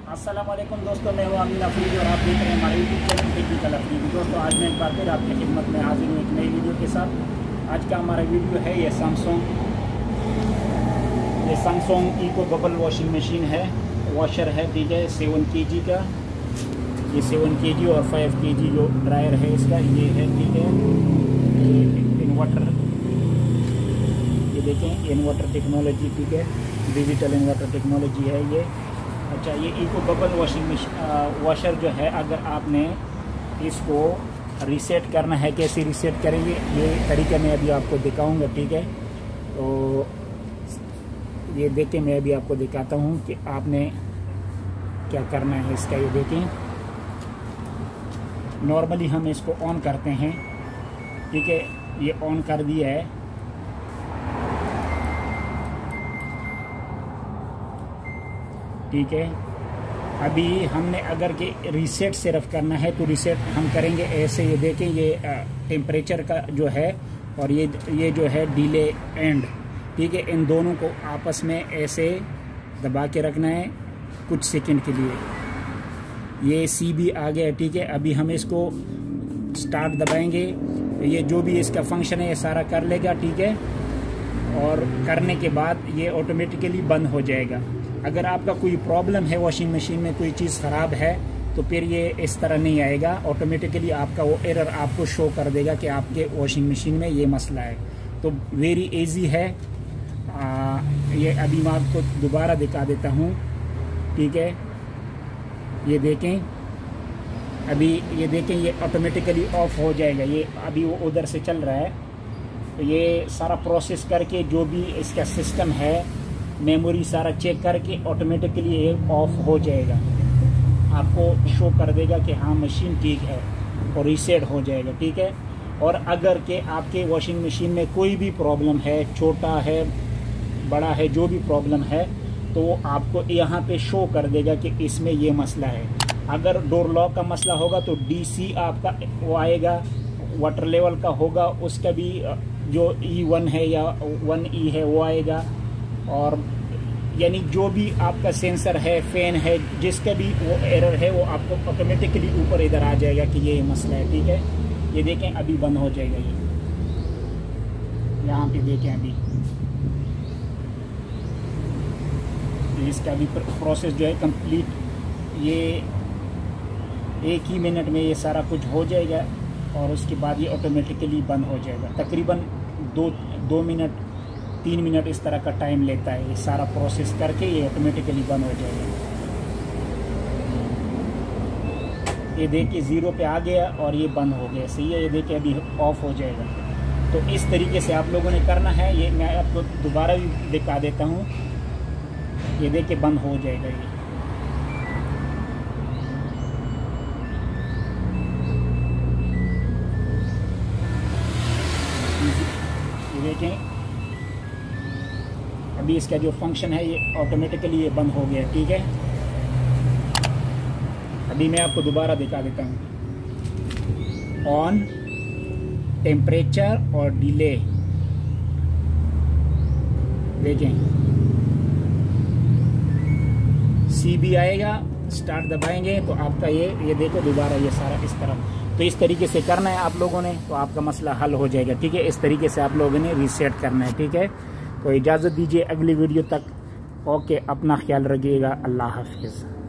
अस्सलामुअलैकुम दोस्तों, मैं हूँ अमीन अफरीदी और आप देख रहे हैं हमारे यूट्यूब चैनल टेक्निकल अफरीदी। दोस्तों, आज मैं एक बार फिर आपकी खिदमत में हाजिर हूँ एक नई वीडियो के साथ। आज का हमारा वीडियो है ये Samsung eco bubble washing machine है, वॉशर है, ठीक है। 7 kg का, ये 7 kg और 5 kg जो ड्रायर है इसका ये है, ठीक है। ये इन्वर्टर, ये देखें इन्वर्टर टेक्नोलॉजी, ठीक है, डिजिटल इन्वर्टर टेक्नोलॉजी है ये। अच्छा, ये eco bubble washing machine washer जो है, अगर आपने इसको रीसेट करना है, कैसे रीसेट करेंगे ये तरीका मैं अभी आपको दिखाऊंगा, ठीक है। तो ये देखें, मैं अभी आपको दिखाता हूँ कि आपने क्या करना है इसका। ये देखें, नॉर्मली हम इसको ऑन करते हैं, ठीक है। ये ऑन कर दिया है, ठीक है। अभी हमने अगर के रीसेट सिर्फ करना है तो रीसेट हम करेंगे ऐसे। ये देखें, ये टेम्परेचर का जो है और ये जो है डिले एंड, ठीक है। इन दोनों को आपस में ऐसे दबा के रखना है कुछ सेकंड के लिए। ये सी भी आ गया, ठीक है। अभी हम इसको स्टार्ट दबाएंगे, ये जो भी इसका फंक्शन है ये सारा कर लेगा, ठीक है। और करने के बाद ये ऑटोमेटिकली बंद हो जाएगा। अगर आपका कोई प्रॉब्लम है, वॉशिंग मशीन में कोई चीज़ ख़राब है, तो फिर ये इस तरह नहीं आएगा। ऑटोमेटिकली आपका वो एरर आपको शो कर देगा कि आपके वॉशिंग मशीन में ये मसला है। तो वेरी इजी है। ये अभी मैं आपको दोबारा दिखा देता हूँ, ठीक है। ये देखें, अभी ये देखें, ये ऑटोमेटिकली ऑफ हो जाएगा। ये अभी वो उधर से चल रहा है, तो ये सारा प्रोसेस करके जो भी इसका सिस्टम है, मेमोरी सारा चेक करके ऑटोमेटिकली ये ऑफ हो जाएगा। आपको शो कर देगा कि हाँ मशीन ठीक है और रीसेट हो जाएगा, ठीक है। और अगर के आपके वॉशिंग मशीन में कोई भी प्रॉब्लम है, छोटा है बड़ा है, जो भी प्रॉब्लम है, तो वो आपको यहाँ पे शो कर देगा कि इसमें ये मसला है। अगर डोर लॉक का मसला होगा तो DC आपका वो आएगा, वाटर लेवल का होगा उसका भी जो E1 है या 1E है वो आएगा। और यानी जो भी आपका सेंसर है, फैन है, जिसका भी वो एरर है वो आपको ऑटोमेटिकली ऊपर इधर आ जाएगा कि ये मसला है, ठीक है। ये देखें, अभी बंद हो जाएगा। ये यहाँ पे देखें, अभी इसका भी प्रोसेस जो है कंप्लीट, ये 1 ही मिनट में ये सारा कुछ हो जाएगा और उसके बाद ये ऑटोमेटिकली बंद हो जाएगा। तकरीबन 2 मिनट 3 मिनट इस तरह का टाइम लेता है। ये सारा प्रोसेस करके ये ऑटोमेटिकली बंद हो जाएगा। ये देखिए 0 पे आ गया और ये बंद हो गया, सही है। ये देखिए अभी ऑफ हो जाएगा। तो इस तरीके से आप लोगों ने करना है। ये मैं आपको दोबारा भी दिखा देता हूँ। ये देखिए बंद हो जाएगा। ये देखें, अभी इसका जो फंक्शन है ये ऑटोमेटिकली ये बंद हो गया, ठीक है। अभी मैं आपको दोबारा दिखा देता हूँ। ऑन, टेम्परेचर और डिले, देखें सी भी आएगा। स्टार्ट दबाएंगे तो आपका ये देखो दोबारा ये सारा इस तरह। तो इस तरीके से करना है आप लोगों ने, तो आपका मसला हल हो जाएगा, ठीक है। इस तरीके से आप लोगों ने रीसेट करना है, ठीक है। तो इजाज़त दीजिए अगली वीडियो तक। ओके, अपना ख्याल रखिएगा। अल्लाह हाफिज़।